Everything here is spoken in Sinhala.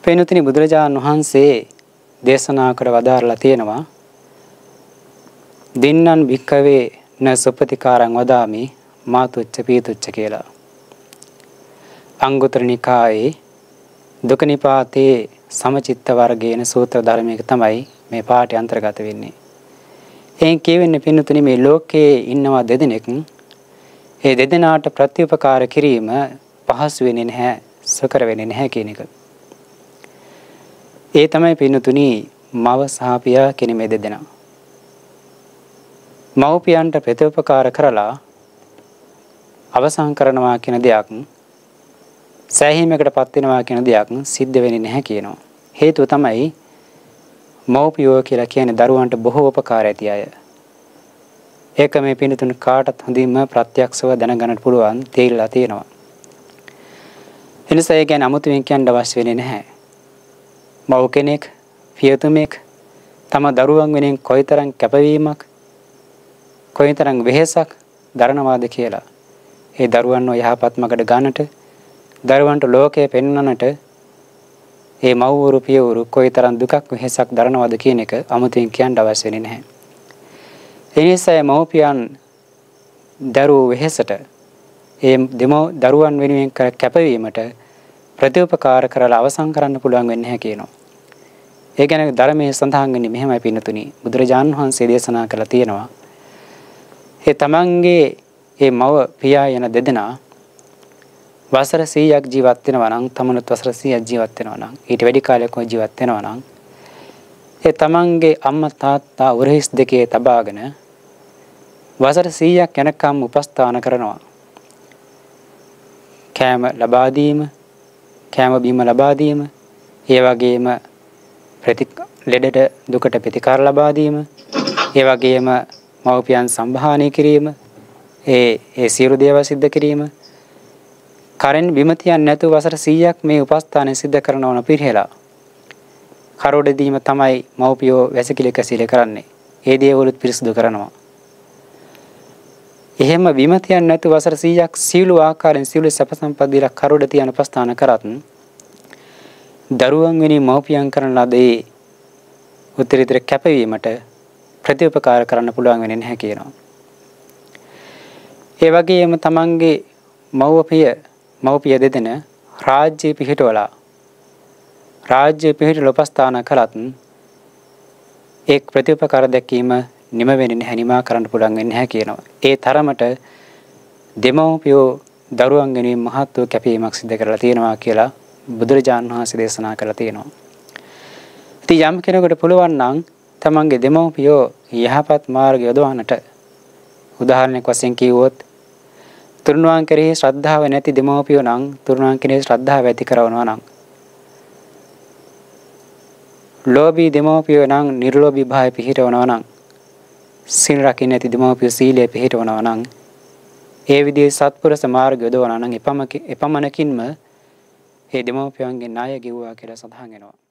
පින්වතුනි බුදුරජාණන් වහන්සේ දේශනා කර වදාරලා තියෙනවා දින්නන් භික්ඛවේ න සුපතිකාරං වදාමි මාතුච්ච පීතුච්ච කියලා. අංගුත්තර නිකායේ දුක නිපාතේ සමචිත්ත වර්ගයේන සූත්‍ර ධර්මයක තමයි මේ පාඨය අන්තර්ගත වෙන්නේ. එයින් කියවෙන්නේ පින්වතුනි මේ ලෝකයේ ඉන්නවා දෙදෙනෙක්. ඒ දෙදෙනාට ප්‍රතිඋපකාර කිරීම පහසු වෙන්නේ නැහැ, සකර වෙන්නේ නැහැ කියන එක. ඒ තමයි පින්වතුනි මව සහ පියා කියන මේ දෙදෙනා. මව්පියන්ට ප්‍රතිඋපකාර කරලා අවසන් කරනවා කියන දෙයක්, සෑහීමකටපත් වෙනවා කියන දෙයක් සිද්ධ වෙන්නේ නැහැ කියනවා. හේතුව තමයි මව්පියෝ කියලා කියන්නේ දරුවන්ට බොහෝ උපකාර ඇති අය. ඒක මේ පින්තුන් කාටත් හොඳින්ම ප්‍රත්‍යක්ෂව දැනගන්න පුළුවන් තේරිලා තියෙනවා. එනිසා ඒ කියන්නේ 아무තුවෙන් කියන්න අවශ්‍ය වෙන්නේ නැහැ. මව් කෙනෙක්, පියතුමෙක් තම දරුවන් වෙනුවෙන් කොයිතරම් කැපවීමක්, කොයිතරම් වෙහෙසක් දරනවාද කියලා. ඒ දරුවන්ව යහපත් මඟට ගන්නට, දරුවන්ට ලෝකය පෙන්වන්නට ඒ මව්වරු පියවරු කොයිතරම් දුකක් වෙහෙසක් දරනවද කියන එක 아무තෙන් කියන්න අවශ්‍ය වෙන්නේ නැහැ. ඒ නිසා මව්පියන් දරුවෝ වෙහෙසට ඒ දරුවන් වෙනුවෙන් කැපවීමට ප්‍රතිඋපකාර කරලා අවසන් කරන්න පුළුවන් වෙන්නේ නැහැ කියනවා. ඒ කියන්නේ ධර්මයේ සඳහන් වෙන්නේ මෙහෙමයි පින්නතුනි. බුදුරජාණන් වහන්සේ දේශනා කළා තියෙනවා. ඒ තමන්ගේ ඒ මව පියා යන දෙදෙනා වසර 100ක් ජීවත් වෙනවා නම්, තමනුත් වසර 100ක් ජීවත් වෙනවා නම්, ඊට වැඩි කාලයක් ජීවත් වෙනවා නම්, ඒ තමන්ගේ අම්මා තාත්තා උරහිස් දෙකේ තබාගෙන වසර 100ක් යනකම් උපස්ථාන කරනවා. කෑම ලබා දීම, කෑම බීම ලබා දීම, ඒ වගේම ලෙඩට දුකට ප්‍රතිකාර ලබා දීම, ඒ වගේම මව්පියන් සම්භාහනය කිරීම, ඒ සියලු දේවල් සිද්ධ කිරීම, කරන් බිම තියන්නේ නැතුව වසර 100ක් මේ උපස්ථානය සිද්ධ කරනවන පිරිහෙලා. කරොඩ දීම තමයි මව්පියෝ වැසිකිලි කැසිලි කරන්නේ. ඒ දේවලුත් පිරිසුදු කරනවා. එහෙම බිම තියන්නේ නැතුව වසර 100ක් සීළු ආකාරයෙන් සීළු සැප සම්පත් දීලා කරොඩ තියන උපස්ථාන කරත් දරුවන් වෙනි මව්පියන් කරන ලද ඒ උත්තරීතර කැපවීමට ප්‍රතිඋපකාර කරන්න පුළුවන් වෙන්නේ නැහැ කියනවා. ඒ වගේම තමන්ගේ මව්පිය දෙදෙන රාජ්‍ය පිහිටවලා උපස්ථාන කළත් එක් ප්‍රතිඋපකාර දැක්වීම නිම වෙන්නේ නැහැ, නිමා කරන්න පුළුවන් වෙන්නේ නැහැ කියනවා. ඒ තරමට දෙමව්පියෝ දරුවන් වෙනුවෙන් මහත් වූ කැපවීමක් සිදු කරලා තියෙනවා කියලා බුදුරජාණන් වහන්සේ දේශනා කරලා තියෙනවා. ඉතින් යම් කෙනෙකුට පුළුවන් නම් තමන්ගේ දෙමව්පියෝ යහපත් මාර්ගය යොදවන්නට, උදාහරණයක් වශයෙන් කිව්වොත් තුන්වන් කෙරෙහි ශ්‍රද්ධාව නැති දෙමව්පියෝ නම් තුන්වන් කෙරෙහි ශ්‍රද්ධාව ඇති කරනවා නම්, ලෝභී දෙමව්පියෝ නම් නිර්ලෝභී භාවය පිහිටවනවා නම්, සීල රකින්න නැති දෙමව්පියෝ සීලය පිහිටවනවා නම්, ඒ විදිහේ සත්පුරුෂ මාර්ගය යොදවනවා නම් එපමණකින්ම ඒ දෙමව්පියන්ගේ ණය ගෙවුවා කියලා සඳහන් වෙනවා.